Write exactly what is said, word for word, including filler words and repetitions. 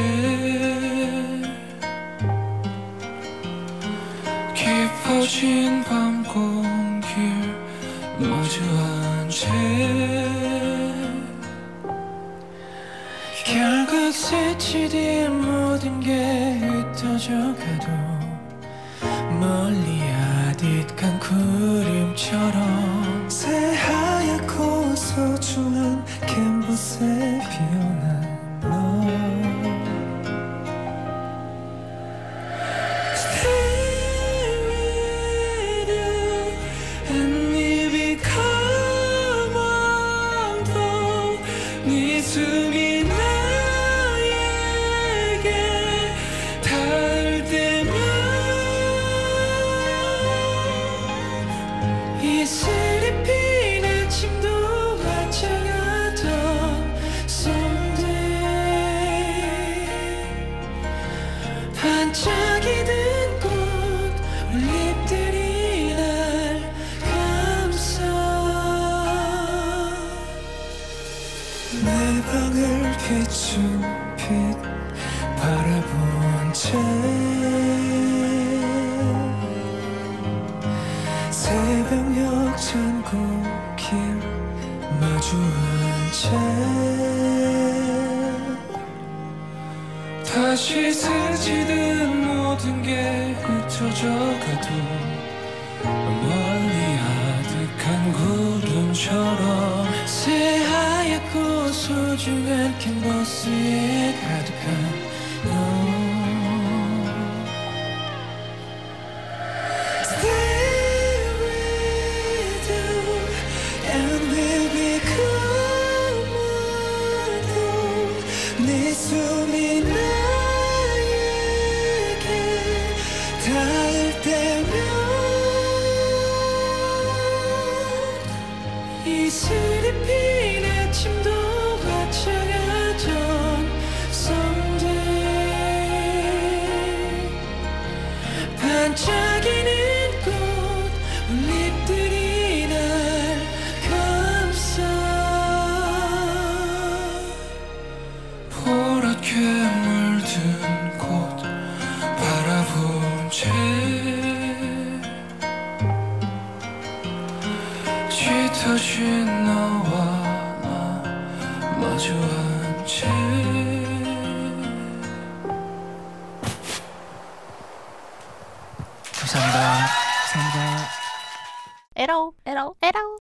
깊어진 밤 공길 마주한 채 결국 스치듯 모든 게 흩어져 가도 멀리 아득한 구름처럼 새하얗고 소중한 캔버스에 피어난 너 네 숨이 나에게 닿을 때면 이슬이 핀 아침도 화창하던 someday 반짝이는 꽃 올잎들이 날 감싸 내 방을 비춘 빛 바라본 채 새벽녘 잔곡길 마주한 채 다시 스치듯 모든 게 흩어져 가도 멀리 아득한 구름처럼 새하얗고 소중한 캔버스에 가득한 너 Stay with you and we'll become one. 네 숨이 나에게 닿을 때면 이슬이 핀 아침도 화창하던 someday 반짝이는 꽃 올잎들이 날 감싸 보랗게 물든 꽃 바라본 채 짙어진 너와 나 마주한 채 감사합니다. 감사합니다. 에러 에러 에러